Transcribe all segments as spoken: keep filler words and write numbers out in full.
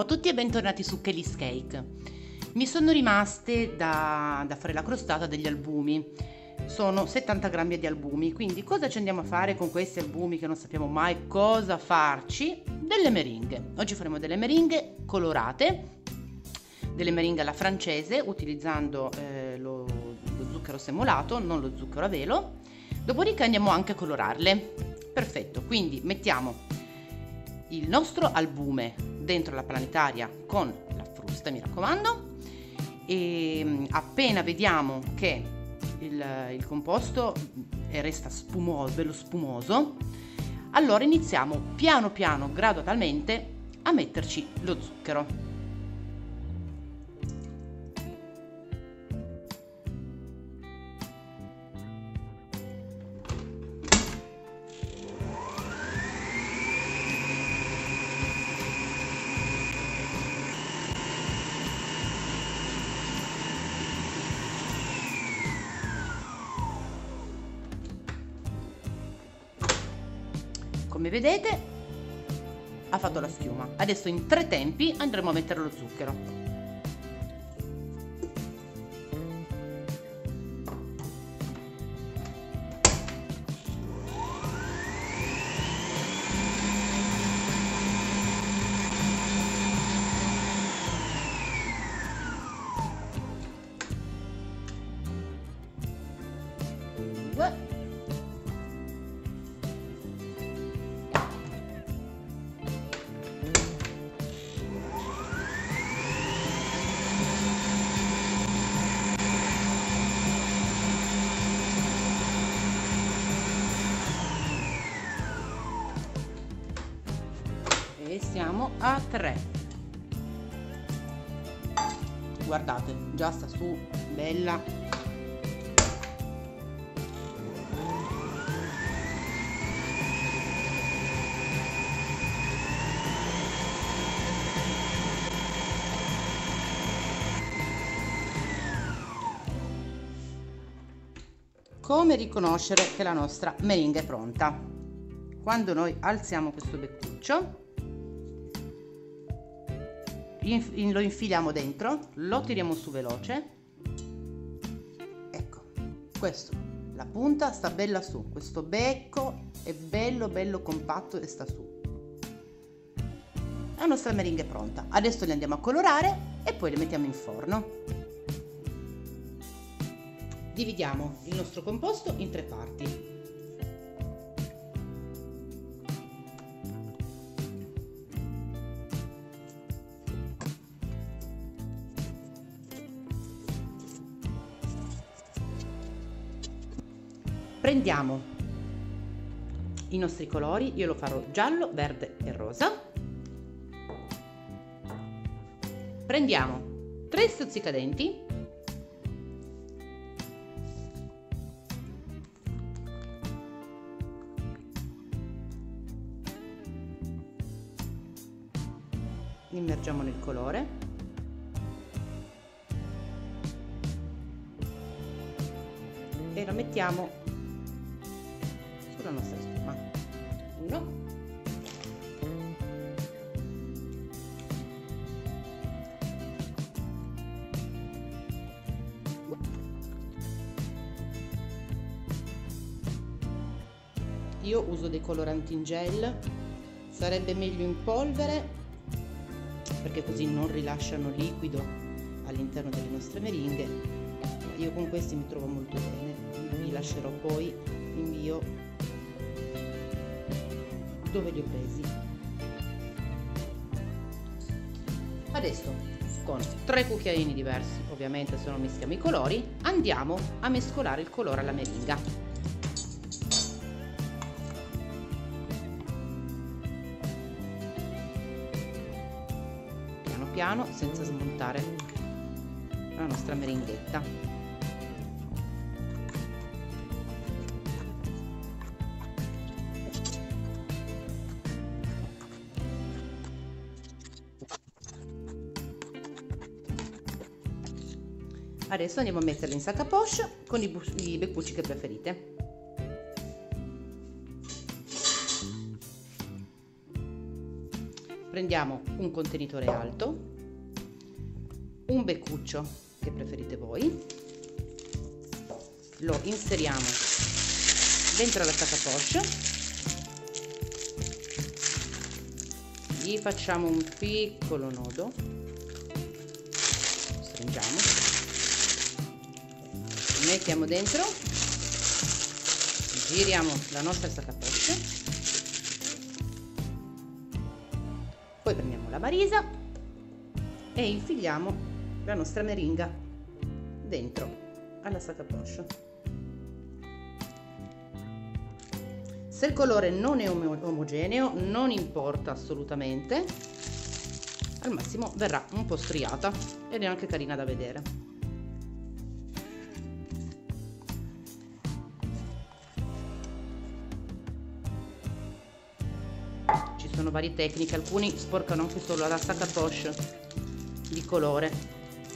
Ciao a tutti e bentornati su Kelly's Cake. Mi sono rimaste da, da fare la crostata degli albumi. Sono settanta grammi di albumi, quindi cosa ci andiamo a fare con questi albumi che non sappiamo mai cosa farci? Delle meringhe. Oggi faremo delle meringhe colorate, delle meringhe alla francese, utilizzando eh, lo, lo zucchero semolato, non lo zucchero a velo. Dopodiché andiamo anche a colorarle. Perfetto, quindi mettiamo il nostro albume dentro la planetaria con la frusta, mi raccomando, e appena vediamo che il, il composto resta spumoso, bello spumoso, allora iniziamo piano piano, gradualmente, a metterci lo zucchero. Come vedete ha fatto la schiuma. Adesso in tre tempi andremo a mettere lo zucchero. Due. E siamo a tre. Guardate, già sta su, bella. Come riconoscere che la nostra meringhe è pronta? Quando noi alziamo questo beccuccio, lo infiliamo dentro, lo tiriamo su veloce, ecco, questo, la punta sta bella su, questo becco è bello bello compatto e sta su. La nostra meringhe è pronta. Adesso le andiamo a colorare e poi le mettiamo in forno. Dividiamo il nostro composto in tre parti. Prendiamo i nostri colori, io lo farò giallo, verde e rosa. Prendiamo tre stuzzicadenti, immergiamo nel colore e lo mettiamo sulla nostra spuma. Uno, io uso dei coloranti in gel, sarebbe meglio in polvere perché così non rilasciano liquido all'interno delle nostre meringhe. Io con questi mi trovo molto bene, vi lascerò poi invio dove li ho presi. Adesso con tre cucchiaini diversi, ovviamente se non mischiamo i colori, andiamo a mescolare il colore alla meringa. Piano piano, senza smontare la nostra meringhetta. Adesso andiamo a metterle in sac à poche con i, i beccucci che preferite. prendiamo un contenitore alto, un beccuccio che preferite voi, lo inseriamo dentro la sac à poche, gli facciamo un piccolo nodo, stringiamo, mettiamo dentro, giriamo la nostra sac à poche, poi prendiamo la marisa e infiliamo la nostra meringa dentro alla sac à poche. Se il colore non è om- omogeneo non importa assolutamente, al massimo verrà un po' striata ed è anche carina da vedere. Ci sono varie tecniche, alcuni sporcano anche solo la sac à poche di colore.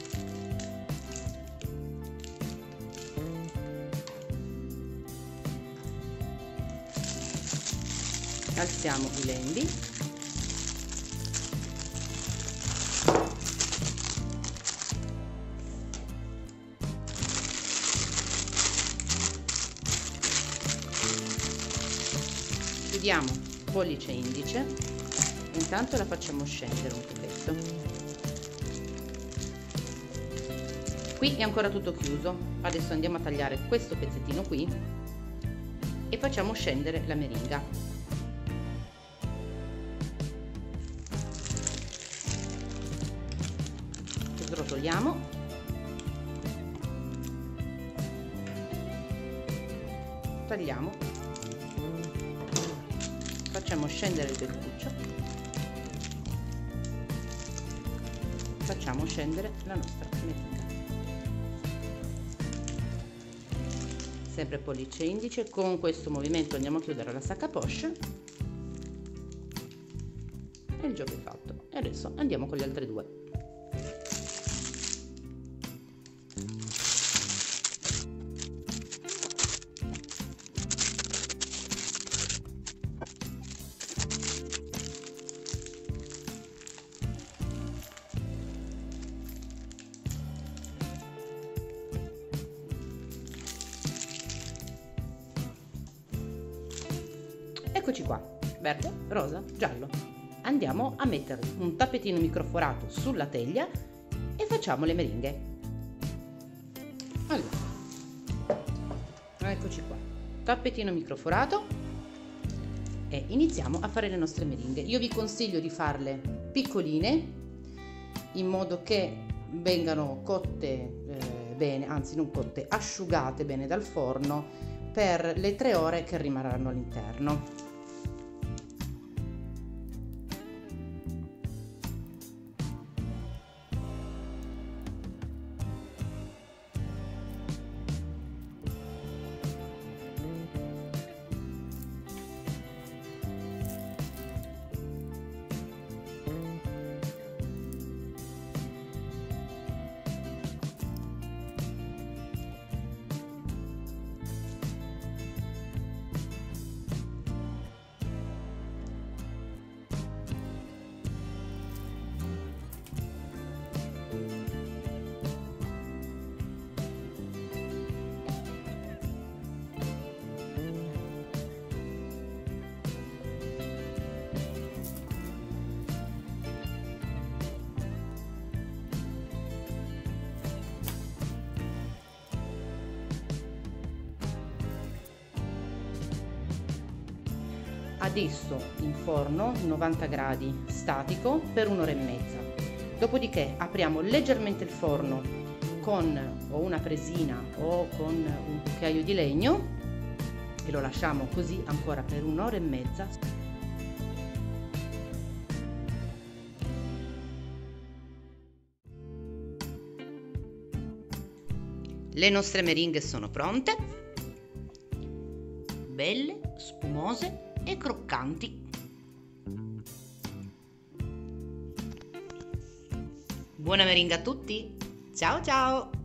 Alziamo i lembi, chiudiamo pollice e indice, intanto la facciamo scendere un pochetto. Qui è ancora tutto chiuso, adesso andiamo a tagliare questo pezzettino qui e facciamo scendere la meringa. Srotoliamo, tagliamo, facciamo scendere il beccuccio, facciamo scendere la nostra meringa. Sempre pollice e indice, con questo movimento andiamo a chiudere la sac à poche e il gioco è fatto. E adesso andiamo con gli altri due. Eccoci qua, verde, rosa, giallo. Andiamo a mettere un tappetino microforato sulla teglia e facciamo le meringhe. Allora, eccoci qua, tappetino microforato e iniziamo a fare le nostre meringhe. Io vi consiglio di farle piccoline in modo che vengano cotte eh, bene, anzi non cotte, asciugate bene dal forno per le tre ore che rimarranno all'interno. Adesso in forno novanta gradi statico per un'ora e mezza. Dopodiché apriamo leggermente il forno con o una presina o con un cucchiaio di legno e lo lasciamo così ancora per un'ora e mezza. Le nostre meringhe sono pronte, belle, spumose e croccanti. Buona meringa a tutti! Ciao ciao!